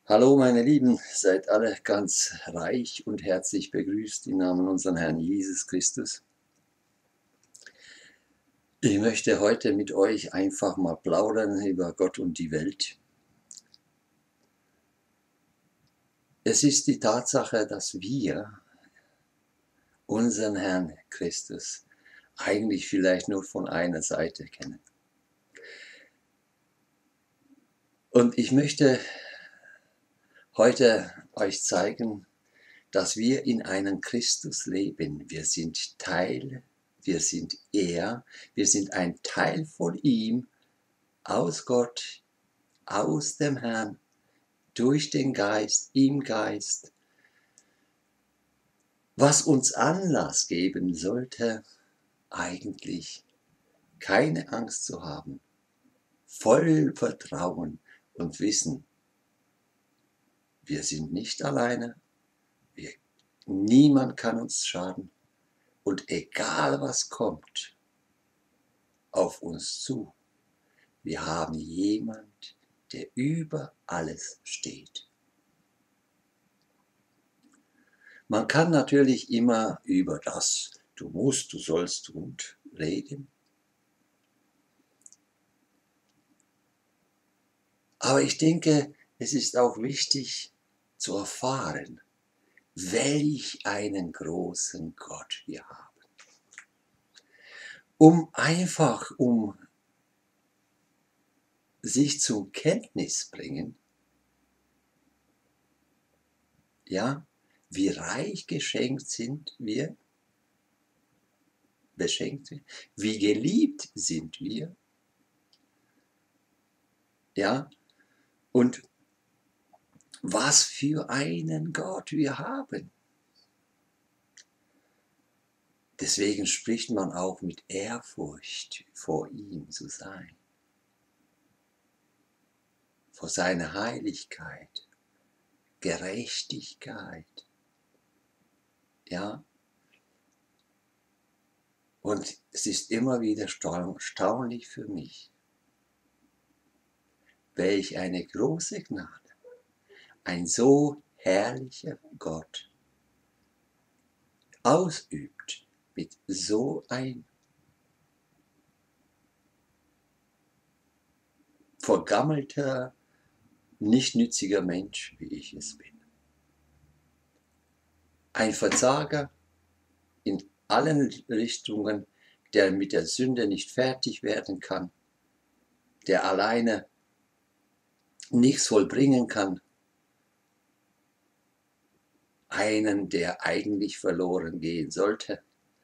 Hallo meine Lieben, seid alle ganz reich und herzlich begrüßt im Namen unseres Herrn Jesus Christus. Ich möchte heute mit euch einfach mal plaudern über Gott und die Welt. Es ist die Tatsache, dass wir unseren Herrn Christus eigentlich vielleicht nur von einer Seite kennen. Und ich möchte heute euch zeigen, dass wir in einem Christus leben. Wir sind Teil, wir sind er, wir sind ein Teil von ihm, aus Gott, aus dem Herrn, durch den Geist, im Geist, was uns Anlass geben sollte, eigentlich keine Angst zu haben, voll Vertrauen und Wissen, wir sind nicht alleine, niemand kann uns schaden und egal was kommt auf uns zu, wir haben jemand, der über alles steht. Man kann natürlich immer über das du musst, du sollst und reden. Aber ich denke, es ist auch wichtig zu erfahren, welch einen großen Gott wir haben. Um sich zum Kenntnis bringen, ja, wie reich geschenkt sind wir, beschenkt wir, wie geliebt sind wir, ja, und was für einen Gott wir haben. Deswegen spricht man auch mit Ehrfurcht vor ihm zu sein, vor seiner Heiligkeit, Gerechtigkeit, ja. Und es ist immer wieder erstaunlich für mich, welch eine große Gnade ein so herrlicher Gott ausübt mit so ein vergammelter, nichtnütziger Mensch, wie ich es bin. Ein Versager in allen Richtungen, der mit der Sünde nicht fertig werden kann, der alleine nichts vollbringen kann, einen, der eigentlich verloren gehen sollte.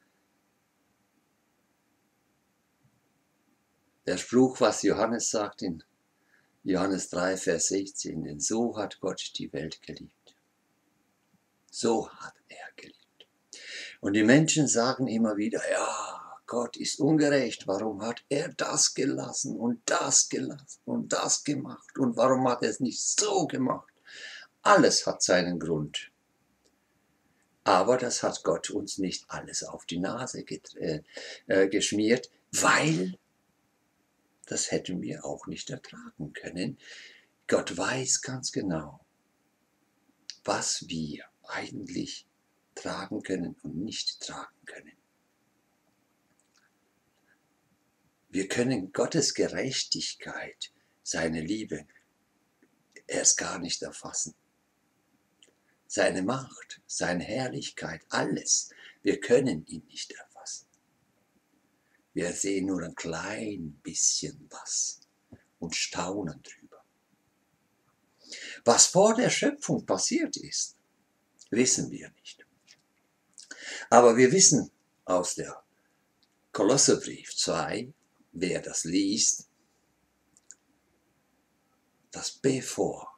Der Spruch, was Johannes sagt in Johannes 3, Vers 16, denn so hat Gott die Welt geliebt. So hat er geliebt. Und die Menschen sagen immer wieder, ja, Gott ist ungerecht, warum hat er das gelassen und das gemacht und warum hat er es nicht so gemacht? Alles hat seinen Grund. Aber das hat Gott uns nicht alles auf die Nase geschmiert, weil das hätten wir auch nicht ertragen können. Gott weiß ganz genau, was wir eigentlich tragen können und nicht tragen können. Wir können Gottes Gerechtigkeit, seine Liebe, erst gar nicht erfassen. Seine Macht, seine Herrlichkeit, alles. Wir können ihn nicht erfassen. Wir sehen nur ein klein bisschen was und staunen drüber. Was vor der Schöpfung passiert ist, wissen wir nicht. Aber wir wissen aus der Kolosserbrief 2, wer das liest, dass bevor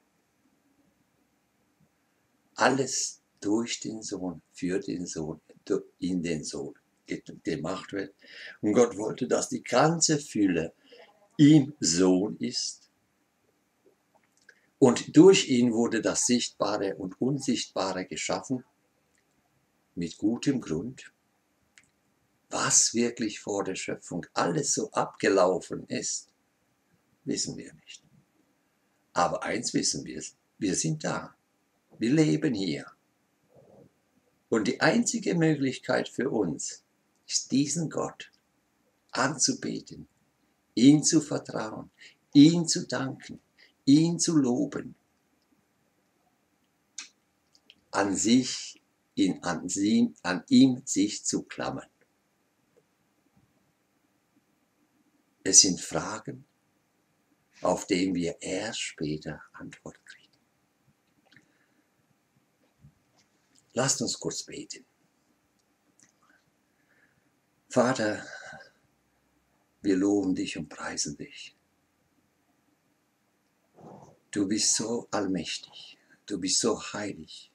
alles durch den Sohn, für den Sohn, in den Sohn gemacht wird. Und Gott wollte, dass die ganze Fülle im Sohn ist. Und durch ihn wurde das Sichtbare und Unsichtbare geschaffen, mit gutem Grund. Was wirklich vor der Schöpfung alles so abgelaufen ist, wissen wir nicht. Aber eins wissen wir, Wir sind da. Wir leben hier. Und die einzige Möglichkeit für uns ist, diesen Gott anzubeten, ihm zu vertrauen, ihm zu danken, ihn zu loben, an ihm sich zu klammern. Es sind Fragen, auf die wir erst später Antwort kriegen. Lasst uns kurz beten. Vater, wir loben dich und preisen dich. Du bist so allmächtig, du bist so heilig.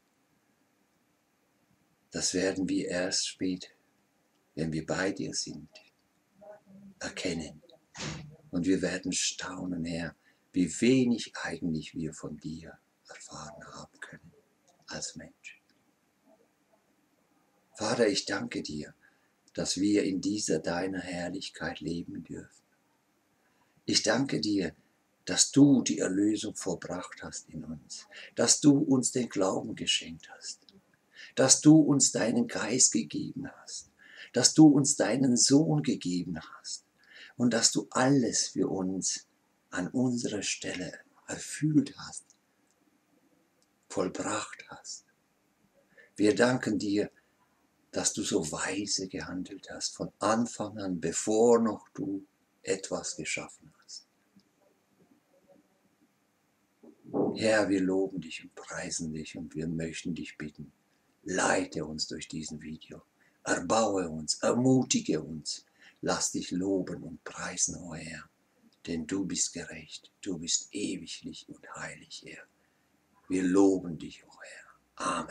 Das werden wir erst später, wenn wir bei dir sind, erkennen. Und wir werden staunen, Herr, wie wenig eigentlich wir von dir erfahren haben können als Mensch. Vater, ich danke dir, dass wir in dieser deiner Herrlichkeit leben dürfen. Ich danke dir, dass du die Erlösung vollbracht hast in uns, dass du uns den Glauben geschenkt hast, dass du uns deinen Geist gegeben hast, dass du uns deinen Sohn gegeben hast und dass du alles für uns an unserer Stelle erfüllt hast, vollbracht hast. Wir danken dir, dass du so weise gehandelt hast von Anfang an, bevor noch du etwas geschaffen hast. Herr, wir loben dich und preisen dich und wir möchten dich bitten, leite uns durch diesen Video, erbaue uns, ermutige uns, lass dich loben und preisen, o Herr, denn du bist gerecht, du bist ewiglich und heilig, Herr. Wir loben dich, o Herr. Amen.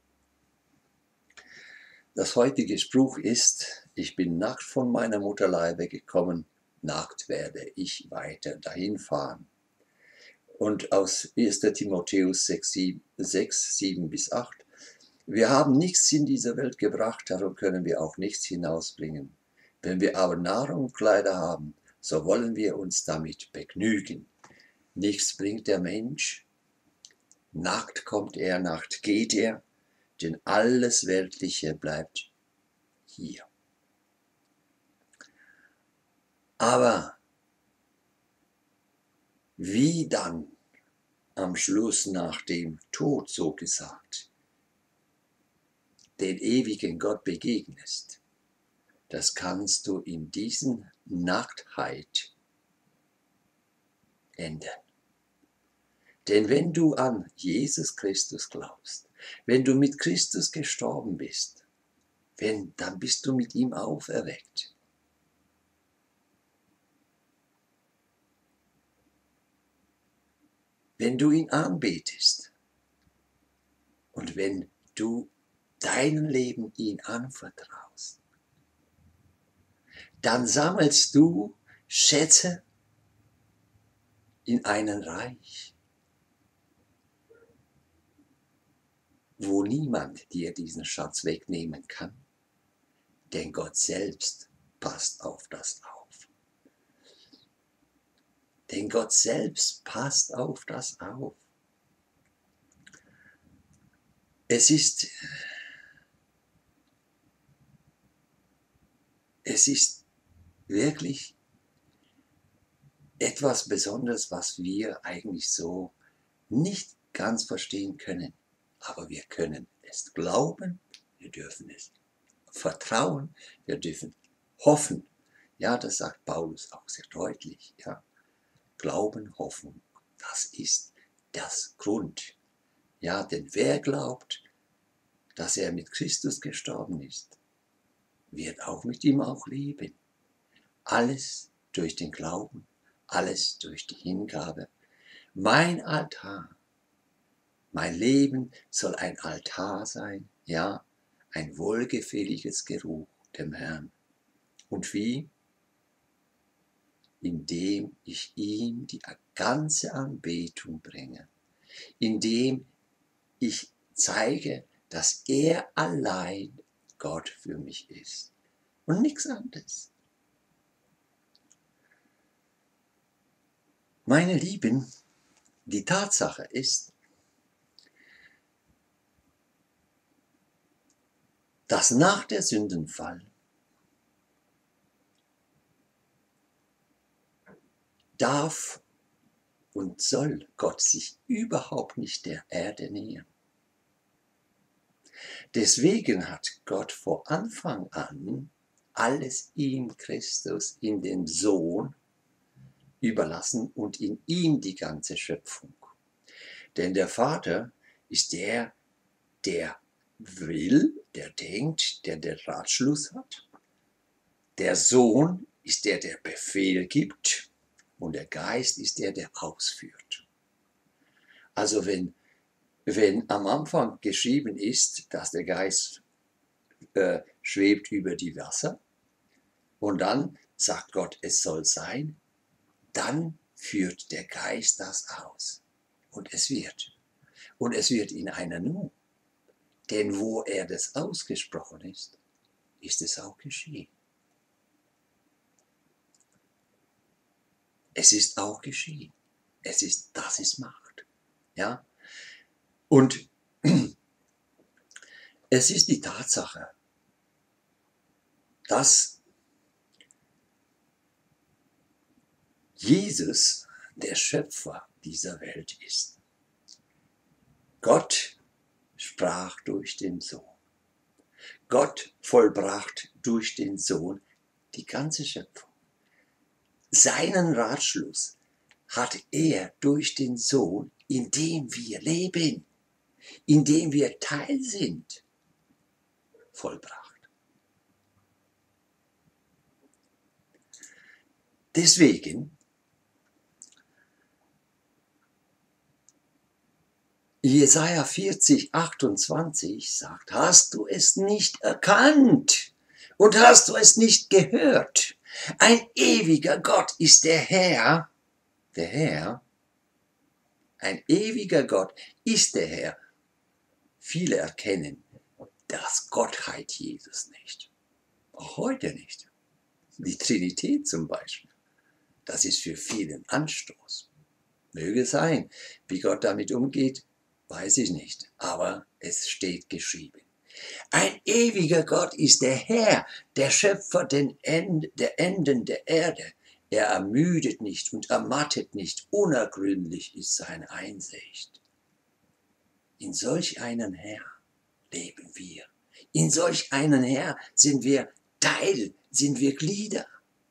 Das heutige Spruch ist: Ich bin nackt von meiner Mutterleibe gekommen, nackt werde ich weiter dahin fahren. Und aus 1. Timotheus 6, 7 bis 8. Wir haben nichts in diese Welt gebracht, darum können wir auch nichts hinausbringen. Wenn wir aber Nahrung und Kleider haben, so wollen wir uns damit begnügen. Nichts bringt der Mensch, nackt kommt er, nackt geht er, denn alles Weltliche bleibt hier. Aber wie dann am Schluss nach dem Tod, so gesagt, den ewigen Gott begegnest, das kannst du in diesen Nacktheit ändern. Denn wenn du an Jesus Christus glaubst, wenn du mit Christus gestorben bist, dann bist du mit ihm auferweckt. Wenn du ihn anbetest und wenn du dein Leben ihm anvertraust, dann sammelst du Schätze in einem Reich, wo niemand dir diesen Schatz wegnehmen kann, denn Gott selbst passt auf das auf. Denn Gott selbst passt auf das auf. Es ist wirklich etwas Besonderes, was wir eigentlich so nicht ganz verstehen können. Aber wir können es glauben, wir dürfen es vertrauen, wir dürfen hoffen. Ja, das sagt Paulus auch sehr deutlich. Ja. Glauben, Hoffnung, das ist das Grund. Ja, denn wer glaubt, dass er mit Christus gestorben ist, wird auch mit ihm auch leben. Alles durch den Glauben, alles durch die Hingabe. Mein Altar, mein Leben soll ein Altar sein, ja, ein wohlgefälliges Geruch dem Herrn. Und wie? Indem ich ihm die ganze Anbetung bringe, indem ich zeige, dass er allein Gott für mich ist und nichts anderes. Meine Lieben, die Tatsache ist, dass nach der Sündenfall darf und soll Gott sich überhaupt nicht der Erde nähern. Deswegen hat Gott vor Anfang an alles in Christus, in dem Sohn, überlassen und in ihm die ganze Schöpfung. Denn der Vater ist der, der will, der denkt, der den Ratschluss hat. Der Sohn ist der, der Befehl gibt. Und der Geist ist der, der ausführt. Also wenn am Anfang geschrieben ist, dass der Geist schwebt über die Wasser und dann sagt Gott, es soll sein, dann führt der Geist das aus. Und es wird. Und es wird in einer Nu. Denn wo er das ausgesprochen ist es auch geschehen. Es ist auch geschehen. Das ist Macht. Ja? Und es ist die Tatsache, dass Jesus der Schöpfer dieser Welt ist. Gott sprach durch den Sohn. Gott vollbracht durch den Sohn die ganze Schöpfung. Seinen Ratschluss hat er durch den Sohn, in dem wir leben, in dem wir Teil sind, vollbracht. Deswegen, Jesaja 40, 28 sagt, hast du es nicht erkannt und hast du es nicht gehört? Ein ewiger Gott ist der Herr, ein ewiger Gott ist der Herr. Viele erkennen das Gottheit Jesus nicht. Auch heute nicht. Die Trinität zum Beispiel. Das ist für viele ein Anstoß. Möge sein. Wie Gott damit umgeht, weiß ich nicht. Aber es steht geschrieben. Ein ewiger Gott ist der Herr, der Schöpfer der Enden der Erde. Er ermüdet nicht und ermattet nicht. Unergründlich ist seine Einsicht. In solch einen Herr leben wir. In solch einen Herr sind wir Teil, sind wir Glieder.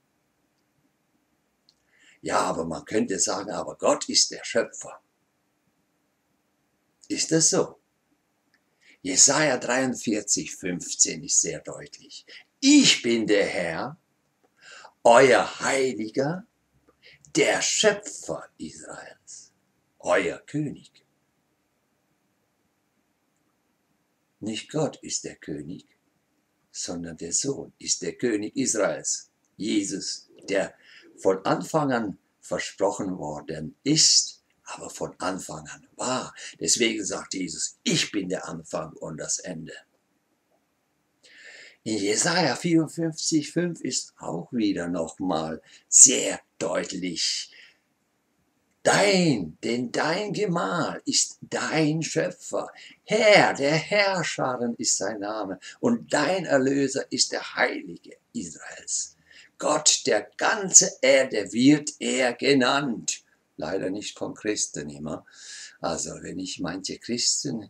Ja, aber man könnte sagen, aber Gott ist der Schöpfer. Ist das so? Jesaja 43, 15 ist sehr deutlich. Ich bin der Herr, euer Heiliger, der Schöpfer Israels, euer König. Nicht Gott ist der König, sondern der Sohn ist der König Israels. Jesus, der von Anfang an versprochen worden ist, aber von Anfang an war. Deswegen sagt Jesus, ich bin der Anfang und das Ende. In Jesaja 54, 5 ist auch wieder nochmal sehr deutlich. Denn dein Gemahl ist dein Schöpfer. Herr, der Herrscharen ist sein Name. Und dein Erlöser ist der Heilige Israels. Gott der ganze Erde wird er genannt. Leider nicht von Christen immer. Also wenn ich manche Christen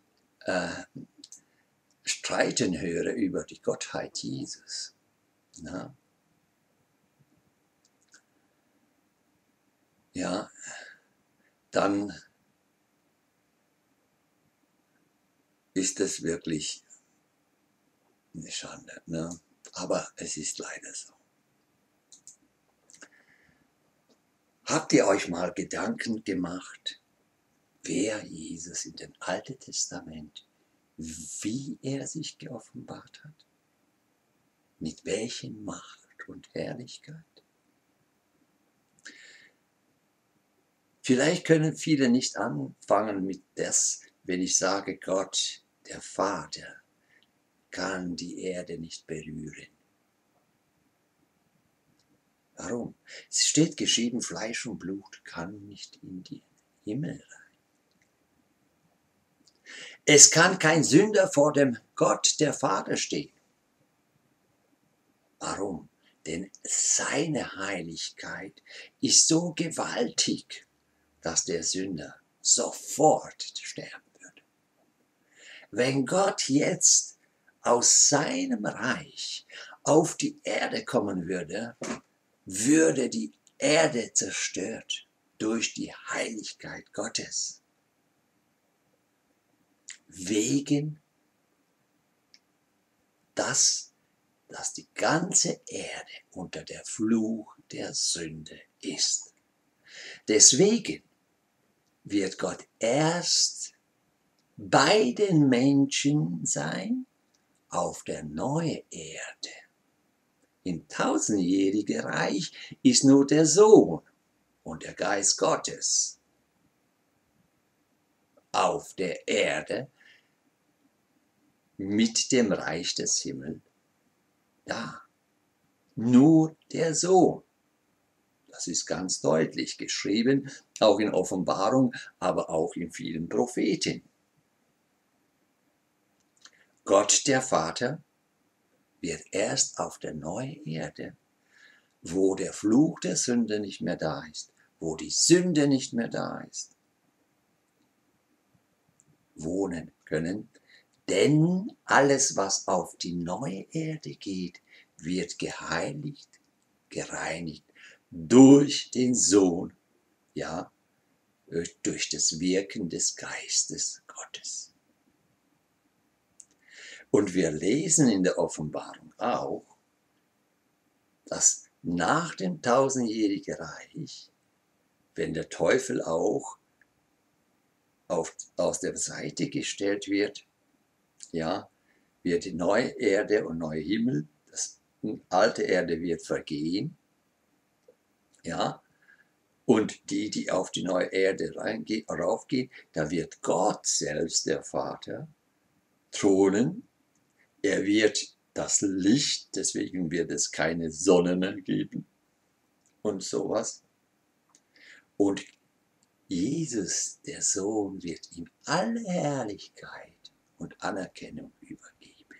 streiten höre über die Gottheit Jesus. Na? Ja, dann ist es wirklich eine Schande. Ne? Aber es ist leider so. Habt ihr euch mal Gedanken gemacht, wer Jesus in dem Alten Testament, wie er sich geoffenbart hat? Mit welchen Macht und Herrlichkeit? Vielleicht können viele nicht anfangen mit das, wenn ich sage, Gott, der Vater, kann die Erde nicht berühren. Warum? Es steht geschrieben, Fleisch und Blut kann nicht in den Himmel rein. Es kann kein Sünder vor dem Gott, der Vater, stehen. Warum? Denn seine Heiligkeit ist so gewaltig, dass der Sünder sofort sterben würde. Wenn Gott jetzt aus seinem Reich auf die Erde kommen würde, würde die Erde zerstört durch die Heiligkeit Gottes. Wegen dass die ganze Erde unter der Fluch der Sünde ist. Deswegen wird Gott erst bei den Menschen sein auf der neuen Erde. Im tausendjährigen Reich ist nur der Sohn und der Geist Gottes auf der Erde mit dem Reich des Himmels da. Nur der Sohn. Das ist ganz deutlich geschrieben, auch in Offenbarung, aber auch in vielen Propheten. Gott der Vater wird erst auf der neuen Erde, wo der Fluch der Sünde nicht mehr da ist, wo die Sünde nicht mehr da ist, wohnen können. Denn alles, was auf die neue Erde geht, wird geheiligt, gereinigt durch den Sohn, ja, durch das Wirken des Geistes Gottes. Und wir lesen in der Offenbarung auch, dass nach dem tausendjährigen Reich, wenn der Teufel auch aus der Seite gestellt wird, ja, wird die neue Erde und neue Himmel, das alte Erde wird vergehen, ja, und die auf die neue Erde raufgehen, da wird Gott selbst, der Vater, thronen. Er wird das Licht, deswegen wird es keine Sonne mehr geben und sowas. Und Jesus, der Sohn, wird ihm alle Herrlichkeit und Anerkennung übergeben.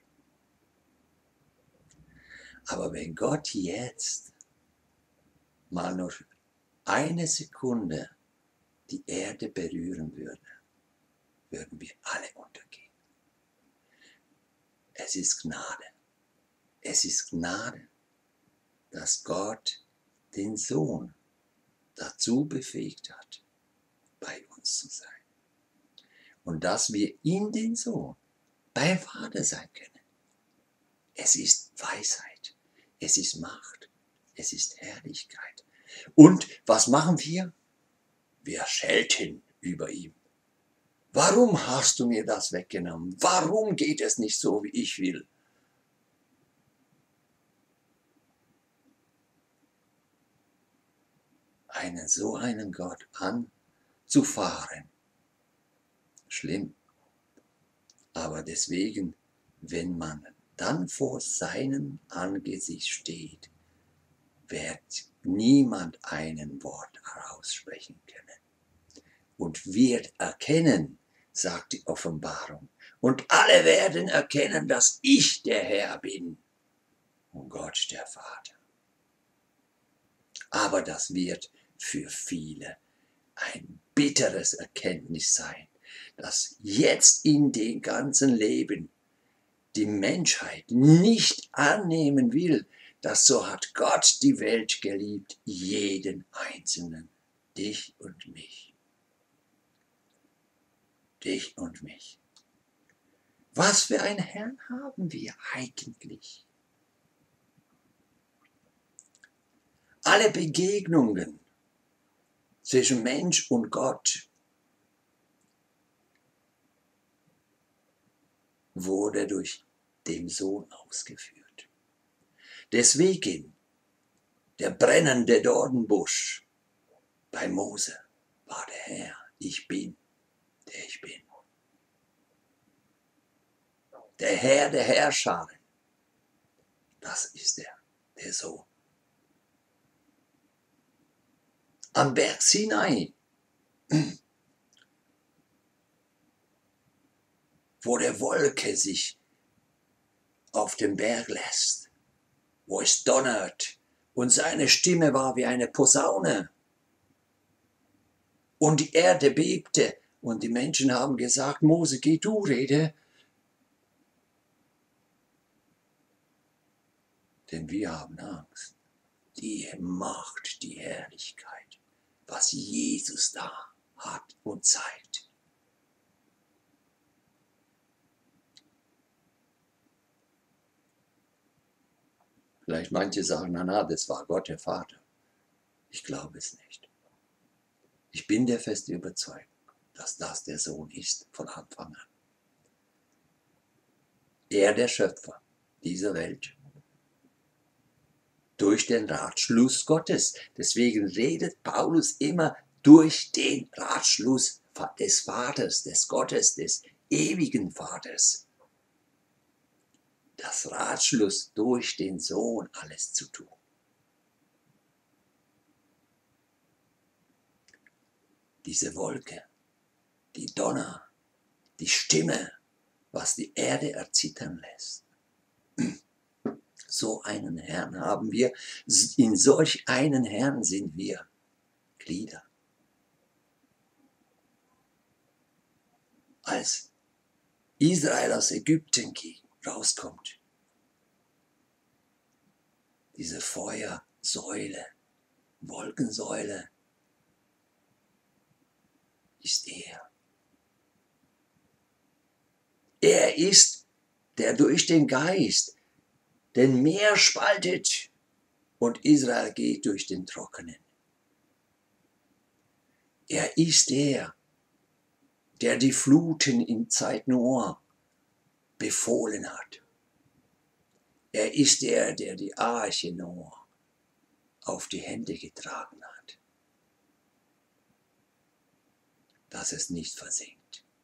Aber wenn Gott jetzt mal nur eine Sekunde die Erde berühren würde, würden wir alle untergehen. Es ist Gnade. Es ist Gnade, dass Gott den Sohn dazu befähigt hat, bei uns zu sein. Und dass wir in den Sohn beim Vater sein können. Es ist Weisheit, es ist Macht, es ist Herrlichkeit. Und was machen wir? Wir schelten über ihn. Warum hast du mir das weggenommen? Warum geht es nicht so, wie ich will? So einen Gott anzufahren. Schlimm. Aber deswegen, wenn man dann vor seinem Angesicht steht, wird niemand ein Wort aussprechen können. Und wird erkennen, sagt die Offenbarung. Und alle werden erkennen, dass ich der Herr bin und Gott der Vater. Aber das wird für viele ein bitteres Erkenntnis sein, dass jetzt in dem ganzen Leben die Menschheit nicht annehmen will, dass so hat Gott die Welt geliebt, jeden Einzelnen, dich und mich. Dich und mich. Was für einen Herrn haben wir eigentlich? Alle Begegnungen zwischen Mensch und Gott wurde durch den Sohn ausgeführt. Deswegen der brennende Dornbusch bei Mose war der Herr, ich bin, der ich bin. Der Herr der Herrscharen, das ist der Sohn. Am Berg Sinai, wo der Wolke sich auf den Berg lässt, wo es donnert und seine Stimme war wie eine Posaune. Und die Erde bebte und die Menschen haben gesagt, Mose, geh du, rede. Denn wir haben Angst. Die Macht, die Herrlichkeit, was Jesus da hat und zeigt. Vielleicht manche sagen, na, das war Gott der Vater. Ich glaube es nicht. Ich bin der festen Überzeugung, dass das der Sohn ist von Anfang an. Er, der Schöpfer dieser Welt, durch den Ratschluss Gottes. Deswegen redet Paulus immer durch den Ratschluss des Vaters, des Gottes, des ewigen Vaters. Das Ratschluss durch den Sohn alles zu tun. Diese Wolke, die Donner, die Stimme, was die Erde erzittern lässt. So einen Herrn haben wir, in solch einen Herrn sind wir Glieder. Als Israel aus Ägypten rauskommt, diese Feuersäule, Wolkensäule, ist er. Er ist, der durch den Geist den Meer spaltet und Israel geht durch den Trockenen. Er ist der die Fluten in Zeit Noah befohlen hat. Er ist der die Arche Noah auf die Hände getragen hat, dass es nicht versinkt.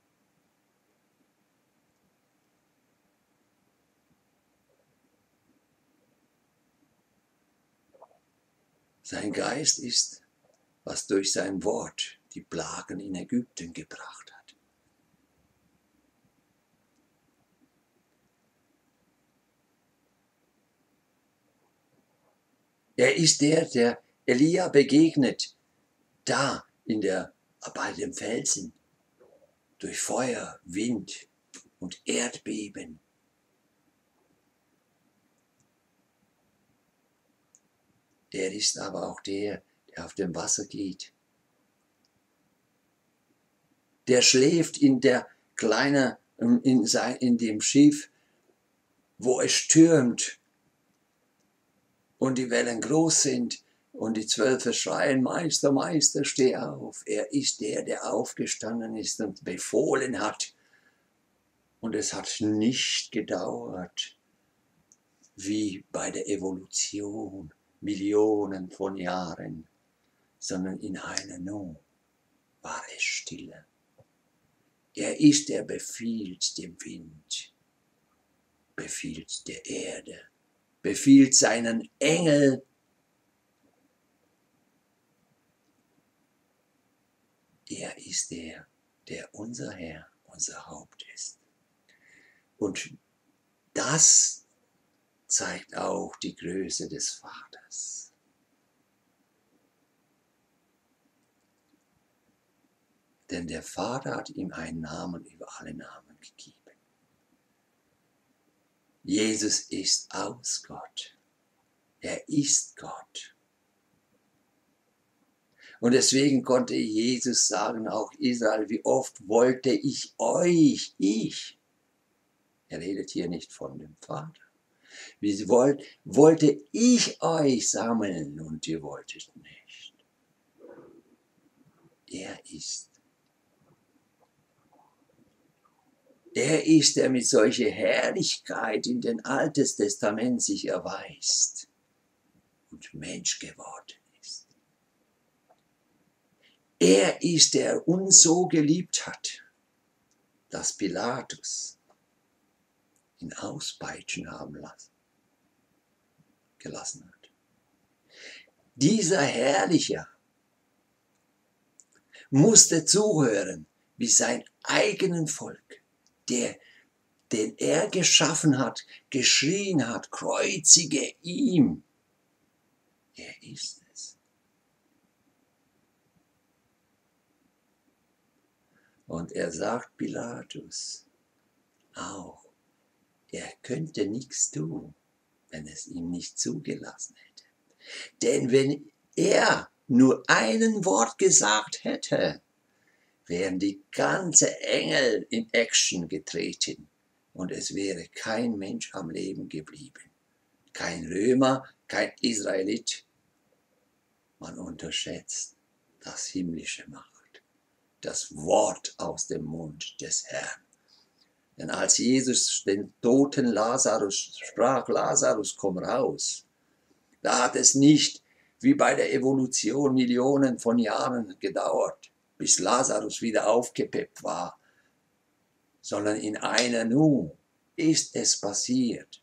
Sein Geist ist, was durch sein Wort die Plagen in Ägypten gebracht hat. Er ist der Elia begegnet, da bei dem Felsen, durch Feuer, Wind und Erdbeben. Er ist aber auch der auf dem Wasser geht. Der schläft in dem Schiff, wo es stürmt und die Wellen groß sind und die 12 schreien, Meister, Meister, steh auf. Er ist der aufgestanden ist und befohlen hat. Und es hat nicht gedauert, wie bei der Evolution, Millionen von Jahren, sondern in einer Nu war es stille. Er ist, der befiehlt dem Wind, befiehlt der Erde, befiehlt seinen Engel. Er ist der unser Herr, unser Haupt ist. Und das zeigt auch die Größe des Vaters. Denn der Vater hat ihm einen Namen über alle Namen gegeben. Jesus ist aus Gott. Er ist Gott. Und deswegen konnte Jesus sagen, auch Israel, wie oft wollte ich euch, er redet hier nicht von dem Vater, wie wollte ich euch sammeln und ihr wolltet nicht. Er ist. Er ist, der mit solcher Herrlichkeit in den Altes Testament sich erweist und Mensch geworden ist. Er ist, der uns so geliebt hat, dass Pilatus ihn auspeitschen gelassen hat. Dieser Herrliche musste zuhören, wie sein eigenes Volk, der den er geschaffen hat, geschrien hat, kreuzige ihm. Er ist es. Und er sagt Pilatus auch, er könnte nichts tun, wenn es ihm nicht zugelassen hätte. Denn wenn er nur ein Wort gesagt hätte, wären die ganze Engel in Action getreten und es wäre kein Mensch am Leben geblieben. Kein Römer, kein Israelit. Man unterschätzt das himmlische Macht, das Wort aus dem Mund des Herrn. Denn als Jesus den toten Lazarus sprach, Lazarus, komm raus, da hat es nicht wie bei der Evolution Millionen von Jahren gedauert, bis Lazarus wieder aufgepeppt war, sondern in einer Nu ist es passiert.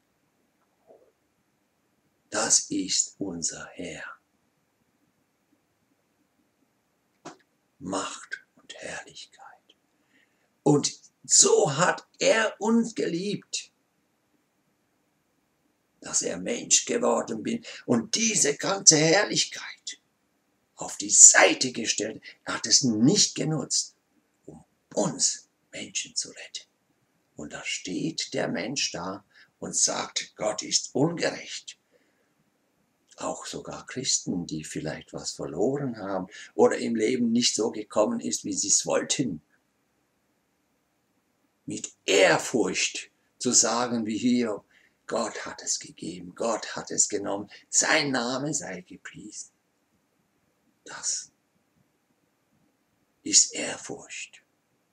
Das ist unser Herr. Macht und Herrlichkeit. Und so hat er uns geliebt, dass er Mensch geworden bin und diese ganze Herrlichkeit auf die Seite gestellt. Er hat es nicht genutzt, um uns Menschen zu retten. Und da steht der Mensch da und sagt, Gott ist ungerecht. Auch sogar Christen, die vielleicht was verloren haben oder im Leben nicht so gekommen ist, wie sie es wollten. Mit Ehrfurcht zu sagen wie hier, Gott hat es gegeben, Gott hat es genommen, sein Name sei gepriesen. Das ist Ehrfurcht.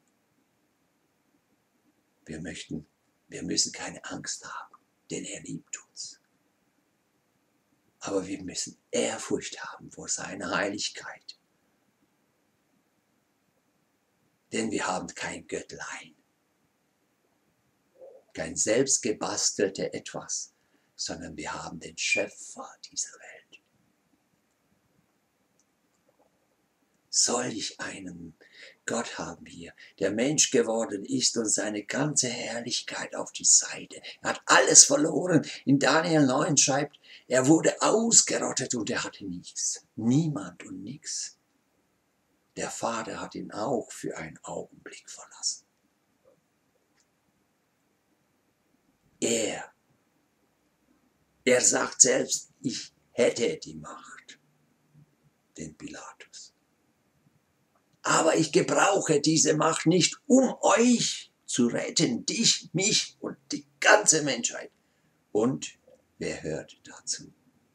Wir müssen keine Angst haben, denn er liebt uns. Aber wir müssen Ehrfurcht haben vor seiner Heiligkeit. Denn wir haben kein Göttlein, kein selbstgebastelte etwas, sondern wir haben den Schöpfer dieser Welt. Solch einen Gott haben wir, der Mensch geworden ist und seine ganze Herrlichkeit auf die Seite. Er hat alles verloren. In Daniel 9 schreibt, er wurde ausgerottet und er hatte nichts. Niemand und nichts. Der Vater hat ihn auch für einen Augenblick verlassen. Er sagt selbst, ich hätte die Macht, den Pilatus. Aber ich gebrauche diese Macht nicht, um euch zu retten, dich, mich und die ganze Menschheit. Und wer hört dazu?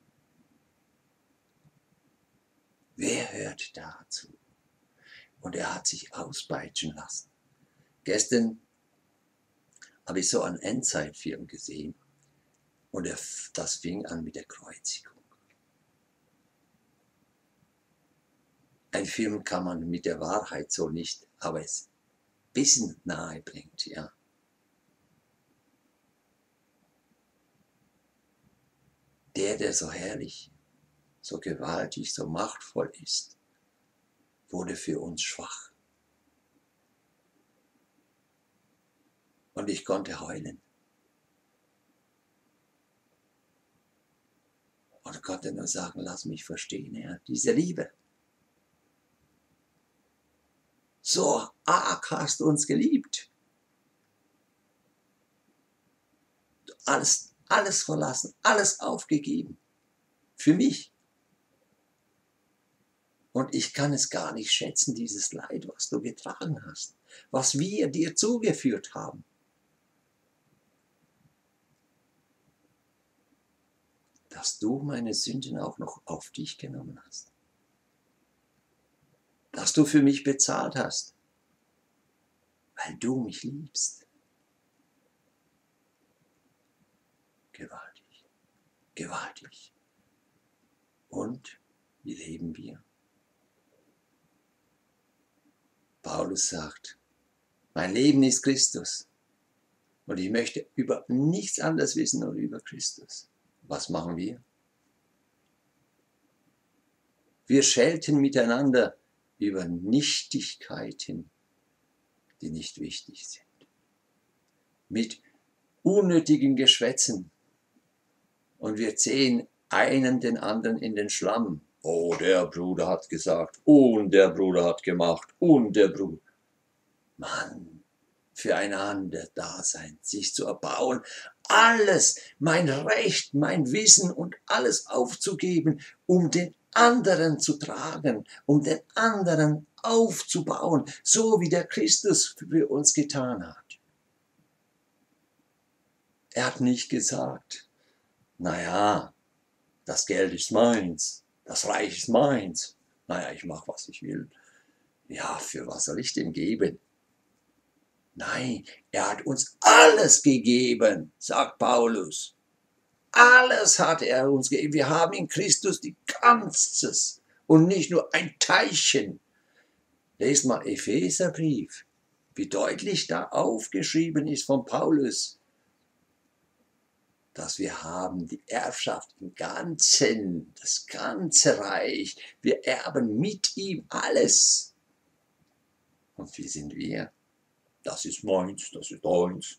Wer hört dazu? Und er hat sich auspeitschen lassen. Gestern habe ich so einen Endzeitfilm gesehen und das fing an mit der Kreuzigung. Ein Film kann man mit der Wahrheit so nicht, aber es ein bisschen nahe bringt, ja. Der so herrlich, so gewaltig, so machtvoll ist, wurde für uns schwach. Und ich konnte heulen. Und konnte nur sagen, lass mich verstehen, Herr, diese Liebe. So arg hast du uns geliebt. Alles verlassen, alles aufgegeben. Für mich. Und ich kann es gar nicht schätzen, dieses Leid, was du getragen hast. Was wir dir zugeführt haben. Dass du meine Sünden auch noch auf dich genommen hast. Dass du für mich bezahlt hast, weil du mich liebst. Gewaltig, gewaltig. Und wie leben wir? Paulus sagt, mein Leben ist Christus und ich möchte über nichts anderes wissen als über Christus. Was machen wir? Wir schelten miteinander über Nichtigkeiten, die nicht wichtig sind. mit unnötigen Geschwätzen. Und wir ziehen einen den anderen in den Schlamm. Oh, der Bruder hat gesagt, und der Bruder hat gemacht, und der Bruder. Mann, füreinander da sein, sich zu erbauen, alles, mein Recht, mein Wissen und alles aufzugeben, um den anderen zu tragen, um den anderen aufzubauen, so wie der Christus für uns getan hat. Er hat nicht gesagt, naja, das Geld ist meins, das Reich ist meins, naja, ich mache, was ich will. Ja, für was soll ich denn geben? Nein, er hat uns alles gegeben, sagt Paulus. Alles hat er uns gegeben. Wir haben in Christus die Ganzes und nicht nur ein Teilchen. Lest mal Epheserbrief, wie deutlich da aufgeschrieben ist von Paulus, dass wir haben die Erbschaft im Ganzen, das ganze Reich. Wir erben mit ihm alles. Und wie sind wir? Das ist meins, das ist deins.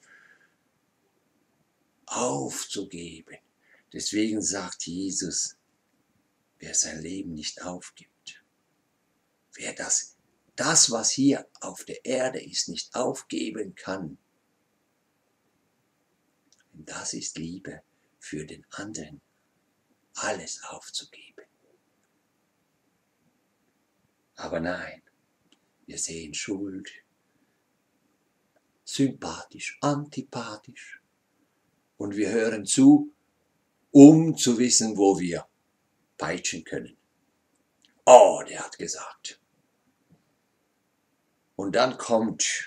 Aufzugeben. Deswegen sagt Jesus, wer sein Leben nicht aufgibt, wer das, was hier auf der Erde ist, nicht aufgeben kann, das ist Liebe für den anderen, alles aufzugeben. Aber nein, wir sehen Schuld, sympathisch, antipathisch, und wir hören zu, um zu wissen, wo wir peitschen können. Oh, der hat gesagt. Und dann kommt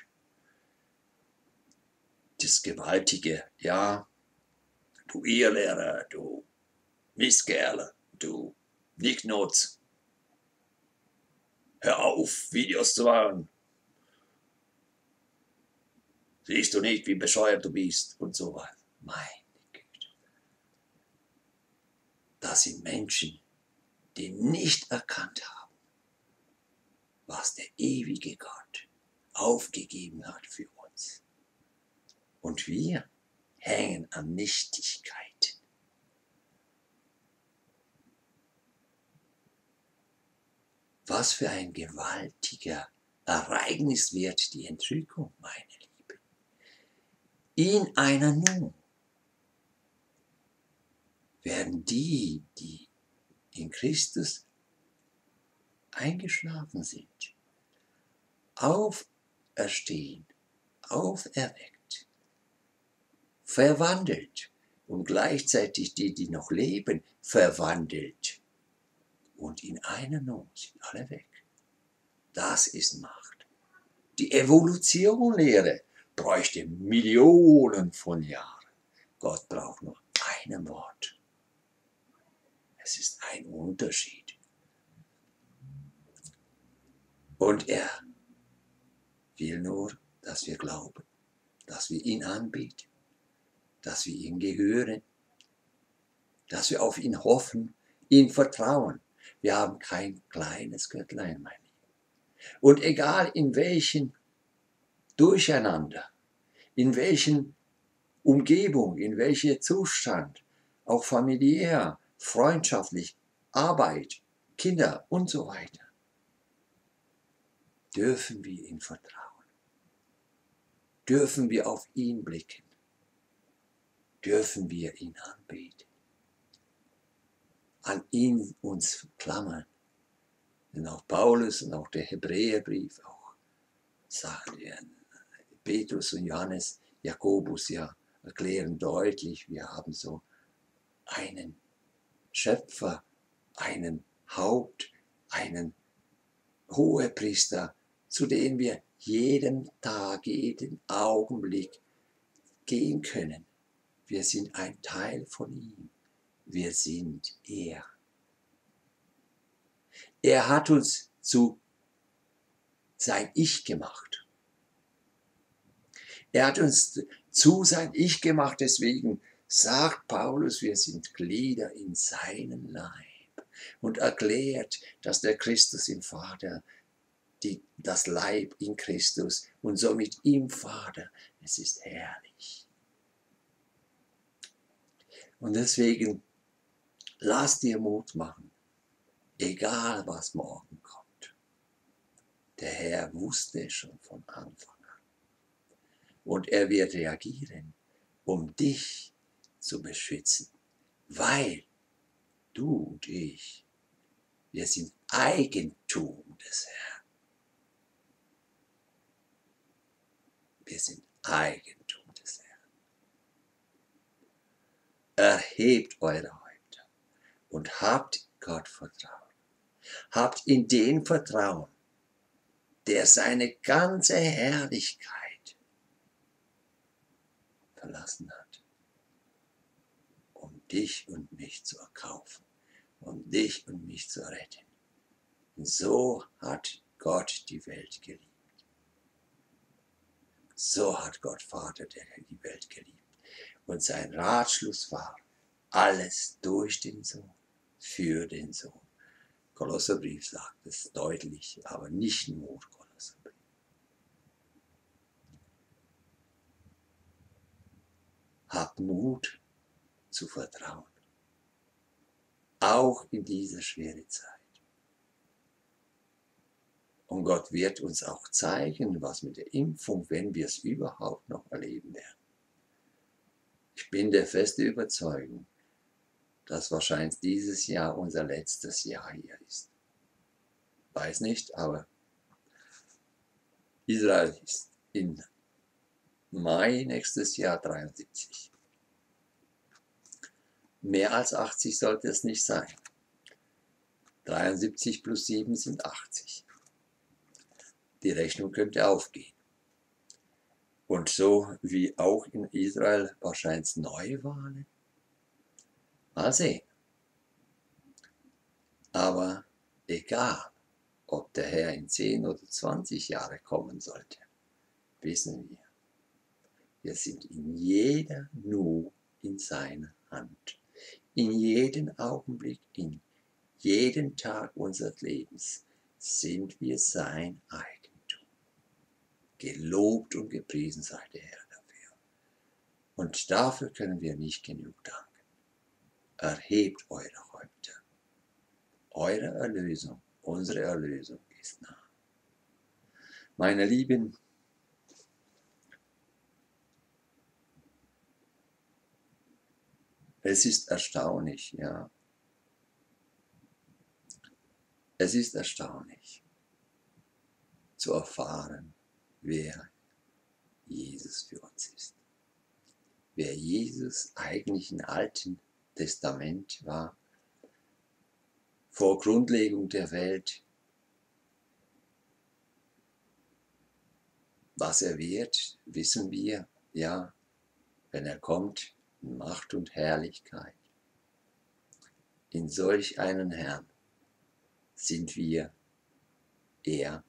das Gewaltige, ja, du Irrlehrer, du Misskerle, du Nicknutz, hör auf, Videos zu machen. Siehst du nicht, wie bescheuert du bist und so weiter. Meine Güte. Das sind Menschen, die nicht erkannt haben, was der ewige Gott aufgegeben hat für uns. Und wir hängen an Nichtigkeit. Was für ein gewaltiger Ereignis wird die Entrückung, meine Lieben. In einer Nu werden die, die in Christus eingeschlafen sind, auferstehen, auferweckt, verwandelt und gleichzeitig die, die noch leben, verwandelt. Und in einer Nu sind alle weg. Das ist Macht. Die Evolutionlehre bräuchte Millionen von Jahren. Gott braucht nur ein Wort. Es ist ein Unterschied. Und er will nur, dass wir glauben, dass wir ihn anbeten, dass wir ihm gehören, dass wir auf ihn hoffen, ihm vertrauen. Wir haben kein kleines Göttlein, mein Lieben. Und egal in welchen Durcheinander, in welchen Umgebung, in welchem Zustand, auch familiär, freundschaftlich, Arbeit, Kinder und so weiter, dürfen wir ihm vertrauen, dürfen wir auf ihn blicken, dürfen wir ihn anbeten, an ihn uns klammern. Denn auch Paulus und auch der Hebräerbrief auch sagen wir, Petrus und Johannes, Jakobus ja erklären deutlich, wir haben so einen Schöpfer, einen Haupt, einen Hohepriester, zu dem wir jeden Tag, jeden Augenblick gehen können. Wir sind ein Teil von ihm. Wir sind er. Er hat uns zu sein Ich gemacht. Er hat uns zu sein Ich gemacht, deswegen sagt Paulus, wir sind Glieder in seinem Leib und erklärt, dass der Christus im Vater das Leib in Christus und somit im Vater. Es ist herrlich. Und deswegen lass dir Mut machen, egal was morgen kommt. Der Herr wusste schon von Anfang an. Und er wird reagieren, um dich zu beschützen, weil du und ich, wir sind Eigentum des Herrn. Wir sind Eigentum des Herrn. Erhebt eure Häupter und habt Gott Vertrauen. Habt in den Vertrauen, der seine ganze Herrlichkeit verlassen hat, um dich und mich zu erkaufen, um dich und mich zu retten. Und so hat Gott die Welt geliebt. So hat Gott Vater die Welt geliebt. Und sein Ratschluss war, alles durch den Sohn, für den Sohn. Kolosserbrief sagt es deutlich, aber nicht nur Kolosserbrief. Habt Mut zu vertrauen, auch in dieser schweren Zeit. Und Gott wird uns auch zeigen, was mit der Impfung, wenn wir es überhaupt noch erleben werden. Ich bin der festen Überzeugung, dass wahrscheinlich dieses Jahr unser letztes Jahr hier ist. Weiß nicht, aber Israel ist im Mai nächstes Jahr 73. Mehr als 80 sollte es nicht sein. 73 plus 7 sind 80. Die Rechnung könnte aufgehen. Und so wie auch in Israel wahrscheinlich Neuwahlen. Mal sehen. Aber egal, ob der Herr in 10 oder 20 Jahre kommen sollte, wissen wir, wir sind in jeder Nu in seiner Hand. In jedem Augenblick, in jedem Tag unseres Lebens sind wir sein Eigentum. Gelobt und gepriesen sei der Herr dafür. Und dafür können wir nicht genug danken. Erhebt eure Häupter. Eure Erlösung, unsere Erlösung ist nah. Meine Lieben, es ist erstaunlich, ja. Es ist erstaunlich zu erfahren, wer Jesus für uns ist. Wer Jesus eigentlich im Alten Testament war, vor Grundlegung der Welt, was er wird, wissen wir, ja, wenn er kommt in Macht und Herrlichkeit. In solch einen Herrn sind wir er.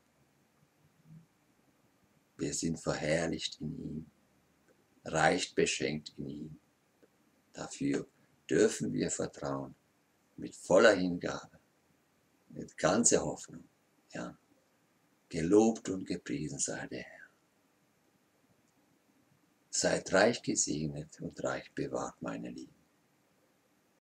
Wir sind verherrlicht in ihm, reich beschenkt in ihm. Dafür dürfen wir vertrauen, mit voller Hingabe, mit ganzer Hoffnung. Ja. Gelobt und gepriesen sei der Herr. Seid reich gesegnet und reich bewahrt, meine Lieben.